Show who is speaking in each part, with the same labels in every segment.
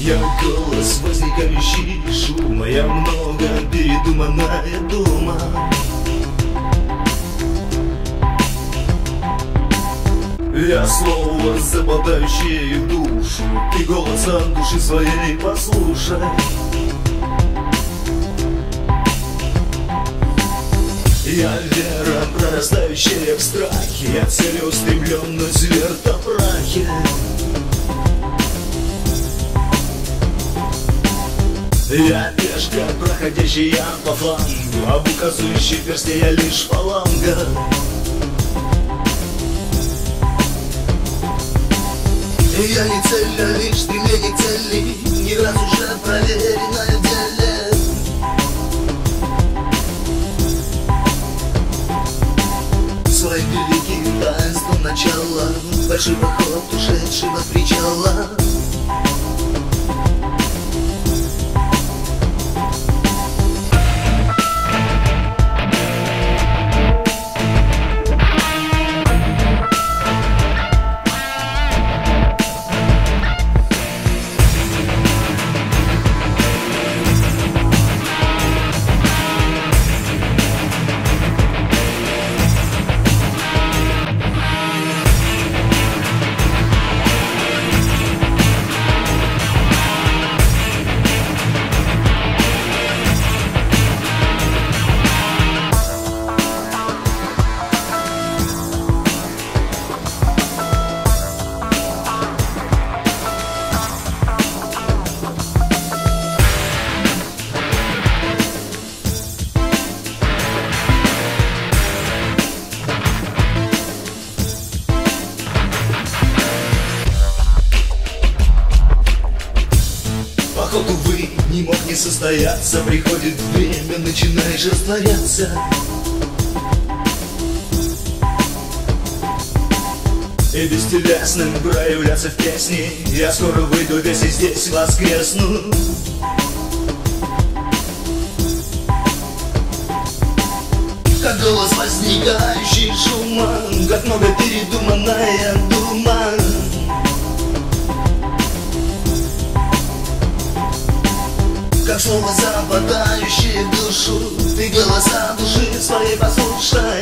Speaker 1: Я голос возникающий шум, я много передуманная дума. Я слово, западающее в душу, ты голосом души своей послушай. Я вера, прорастающая в страхе, я целеустремленность в вертопрахе. Я пешка, проходящая по флангу, об указующей персте я лишь фаланга. Я не цель, а лишь стремление к цели, не раз уже проверенное в деле. Своим великим таинством начала, большой поход, ушедшего причала. Поход, увы, не мог не состояться. Приходит время, начинаешь растворяться. И бестелесным проявляться в песне. Я скоро выйду весь и здесь воскресну. Как голос возникающий шумом, как много передуманная дума. Как слово, западающее в душу, ты голоса души своей послушай.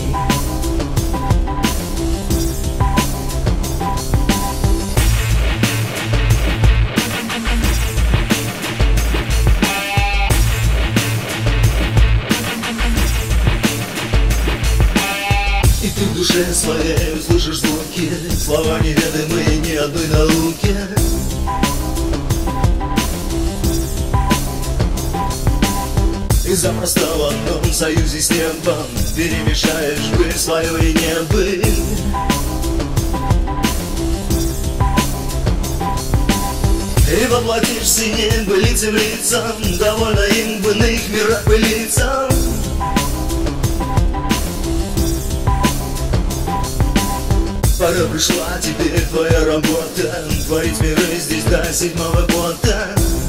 Speaker 1: И ты в душе своей услышишь звуки, слова неведомые ни одной науке. И запросто в одном союзе с небом перемешаешь быть свое и не быть. И воплотишься небылицем лицам, довольно им в иных мирах пылиться. Пора пришла, теперь твоя работа, творить миры здесь до седьмого пота.